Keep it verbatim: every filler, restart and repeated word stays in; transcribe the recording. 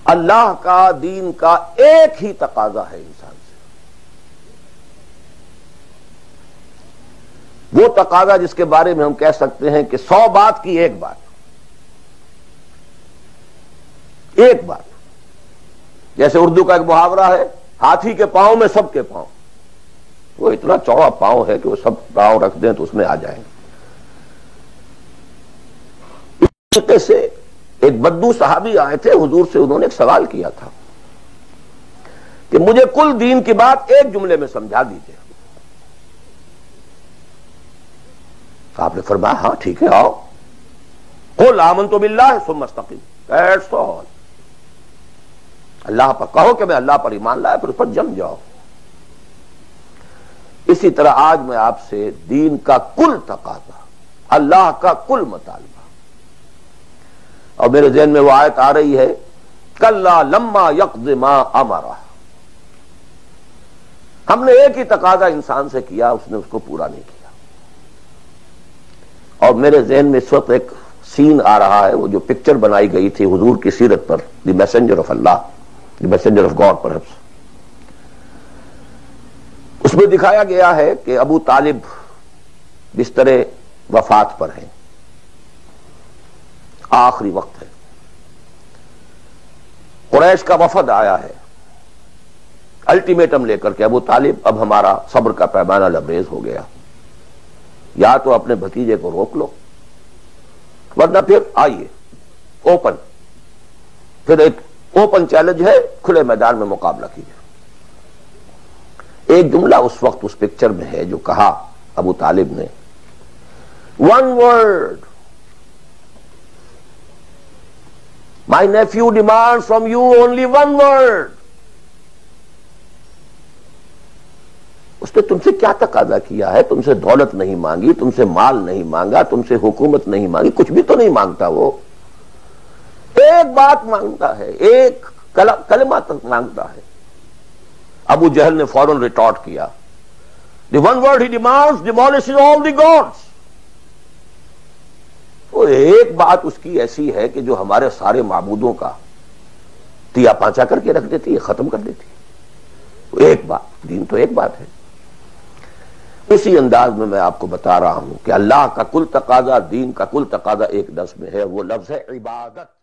اللہ کا دین کا ایک ہی تقاضا ہے انسان سے، وہ تقاضا جس کے بارے میں ہم کہہ سکتے ہیں کہ سو بات کی ایک بات، ایک بات. جیسے اردو کا ایک محاورہ ہے، ہاتھی کے پاؤں میں سب کے پاؤں. وہ اتنا چوڑا پاؤں ہے کہ وہ سب پاؤں رکھ دیں تو اس میں آ جائیں گے. اس طریقے سے ایک بدو صحابی آئے تھے حضور سے، انہوں نے ایک سوال کیا تھا کہ مجھے کل دین کی بات ایک جملے میں سمجھا دیجئے. آپ نے فرمایا ہاں ٹھیک ہے آؤ، قل آمنت باللہ ثم استقم، دیٹس آل. اللہ پر کہو کہ میں اللہ پر ایمان لایا، پھر اس پر جم جاؤ. اسی طرح آج میں آپ سے دین کا کل تقاضا، اللہ کا کل مطالبہ، اور میرے ذہن میں وہ آیت آ رہی ہے کلا لما یقض ما امرہ. ہم نے ایک ہی تقاضا انسان سے کیا، اس نے اس کو پورا نہیں کیا. اور میرے ذہن میں اس وقت ایک سین آ رہا ہے، وہ جو پکچر بنائی گئی تھی حضور کی سیرت پر، the messenger of Allah, the messenger of God perhaps. اس میں دکھایا گیا ہے کہ ابو طالب بستر وفات پر ہیں، آخری وقت ہے. قریش کا وفد آیا ہے الٹیمیٹم لے کر کہ ابو طالب اب ہمارا صبر کا پیمانہ لبریز ہو گیا، یا تو اپنے بھتیجے کو روک لو ورنہ پھر آئیے اوپن، پھر ایک اوپن چیلنج ہے، کھلے میدان میں مقابلہ کیجیے. ایک جملہ اس وقت اس پکچر میں ہے جو کہا ابو طالب نے، one word, my nephew demands from you only one word. اس نے تم سے کیا تقاضا کیا ہے؟ تم سے دولت نہیں مانگی، تم سے مال نہیں مانگا، تم سے حکومت نہیں مانگی، کچھ بھی تو نہیں مانگتا. وہ ایک بات مانگتا ہے، ایک کلمہ تک مانگتا ہے. ابو جہل نے فوراً ریٹارٹ کیا، the one word he demands demolishes all the gods. وہ ایک بات اس کی ایسی ہے کہ جو ہمارے سارے معبودوں کا تیا پانچا کر کے رکھ دیتی ہے، ختم کر دیتی ہے. ایک بات، دین تو ایک بات ہے. اسی انداز میں میں آپ کو بتا رہا ہوں کہ اللہ کا کل تقاضا، دین کا کل تقاضا ایک لفظ میں ہے، وہ لفظ ہے عبادت.